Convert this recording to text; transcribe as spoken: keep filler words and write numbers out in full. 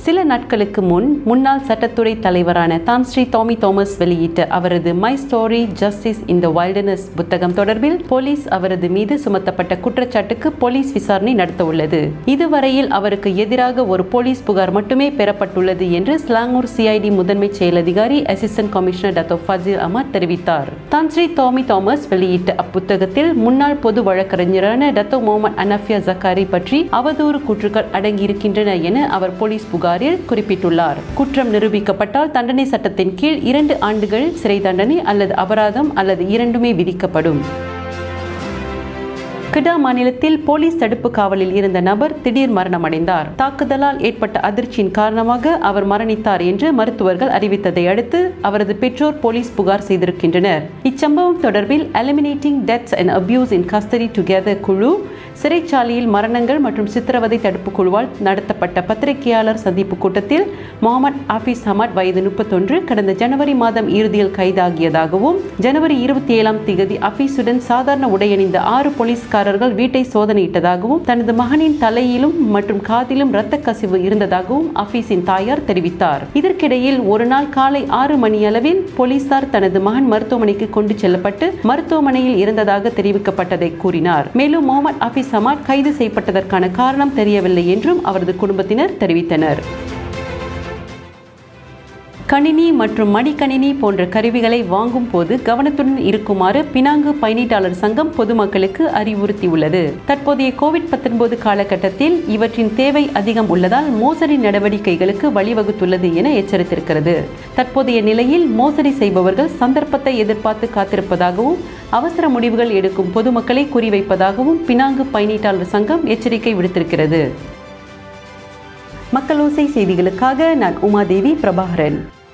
சில நாட்களுக்கு முன் முன்னாள் சட்டத்துறை தலைவரான தான்ஸ்ரீ டாமி தாமஸ் வெளியிட்ட அவரது my story justice in the wilderness புத்தகம் தொடர்பில் போலீஸ் அவரது மீது சுமத்தப்பட்ட குற்றச்சாட்டுக்கு போலீஸ் விசாரணை நடத்த உள்ளது. இதுவரையில் அவருக்கு எதிராக ஒரு போலீஸ் புகார் மட்டுமே பெறப்பட்டுள்ளது என்று ஸ்லாங்கூர் சிஐடி முதன்மை செயலதிகாரி assistant commissioner doctor Fazil Ahmad தெரிவித்தார். தான்ஸ்ரீ டாமி தாமஸ் வெளியிட்ட அப்புத்தகத்தில் முன்னாள் பொது வழக்கறிஞரான டாக்டர் முகமது அனஃபியா ஜக்காரி பற்றி அவதூறு கூற்றுக்கள் அடங்கியிருக்கின்றன என அவர் போலீஸ் புகாரில் குறிப்பிட்டுள்ளார். குற்றம் நிரூபிக்கப்பட்டால் தண்டனை சட்டத்தின் கீழ் இரண்டு ஆண்டுகள் சிறை தண்டனை அல்லது அபராதம் அல்லது இரண்டுமே விதிக்கப்படும். கிடா மாநிலத்தில் போலீஸ் தடுப்பு காவலில் இருந்த நபர் திடீர் மரணமடைந்தார். தாக்குதலால் ஏற்பட்ட அதிர்ச்சியின் காரணமாக அவர் மரணித்தார் என்று மருத்துவர்கள் அறிவித்ததை அடுத்து அவரது பெற்றோர் போலீஸ் புகார் செய்திருக்கின்றனர். இச்சம்பவம் தொடர்பில் eliminating deaths and abuse in custody together குழு சிறைச்சாலையில் மரணங்கள் மற்றும் சித்திரவதை தடுப்பு குழுவால் நடத்தப்பட்ட பத்திரிகையாளர் சந்திப்பு கூட்டத்தில் முகமது ஆஃபீஸ் அஹமத் வயது முப்பத்தொன்று கடந்த ஜனவரி மாதம் இறுதியில் கைதாகியதாகவும் ஜனவரி இருபத்தி ஏழாம் தேதி ஆஃபீஸுடன் சாதாரண உடையணிந்த ஆறு போலீஸ்காரர்கள் வீட்டை சோதனையிட்டதாகவும் தனது மகனின் தலையிலும் மற்றும் காதிலும் இரத்த கசிவு இருந்ததாகவும் ஆஃபீஸின் தாயார் தெரிவித்தார். இதற்கிடையில் ஒரு நாள் காலை ஆறு மணி அளவில் போலீசார் தனது மகன் மருத்துவமனைக்கு கொண்டு செல்லப்பட்டு மருத்துவமனையில் இருந்ததாக தெரிவிக்கப்பட்டதை கூறினார். மேலும் முகமது ஆஃபீஸ் அஹமத் கைது செய்யப்பட்டதற்கான காரணம் தெரியவில்லை என்றும் அவரது குடும்பத்தினர் தெரிவித்தனர். கணினி மற்றும் மடிக்கணினி போன்ற கருவிகளை வாங்கும் போது கவனத்துடன் இருக்குமாறு பினாங்கு பயனீட்டாளர் சங்கம் பொதுமக்களுக்கு அறிவுறுத்தியுள்ளது. தற்போதைய கோவிட் பத்தொன்பது காலகட்டத்தில் இவற்றின் தேவை அதிகம் உள்ளதால் மோசடி நடவடிக்கைகளுக்கு வழிவகுத்துள்ளது என எச்சரித்திருக்கிறது. தற்போதைய நிலையில் மோசடி செய்பவர்கள் சந்தர்ப்பத்தை எதிர்பார்த்து காத்திருப்பதாகவும் அவசர முடிவுகள் எடுக்கும் பொதுமக்களை குறிவைப்பதாகவும் பினாங்கு பயனீட்டாளர் சங்கம் எச்சரிக்கை விடுத்திருக்கிறது. மக்களோசை செய்திகளுக்காக நான் உமாதேவி பிரபாகரன்.